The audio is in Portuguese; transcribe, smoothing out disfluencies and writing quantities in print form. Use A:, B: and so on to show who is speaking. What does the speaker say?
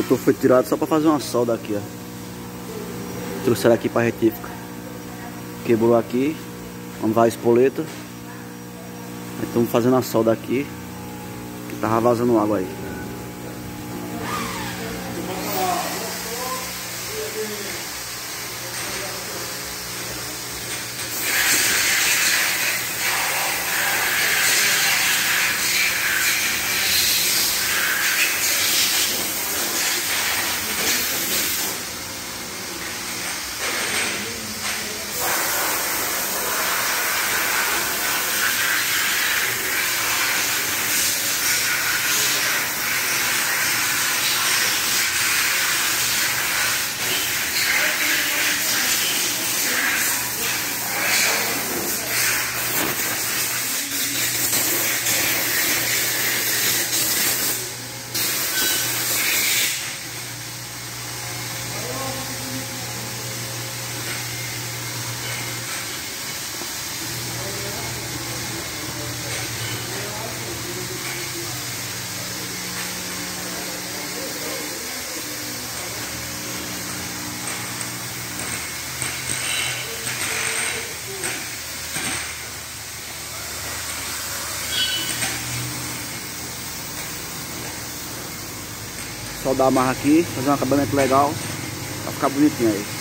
A: motor foi tirado só pra fazer uma solda aqui, ó. Trouxeram aqui pra retífica. Quebrou aqui. Vamos vai a espoleta. Estamos fazendo a solda aqui. Que tava vazando água aí. Só dar a amarra aqui, fazer um acabamento legal pra ficar bonitinho aí.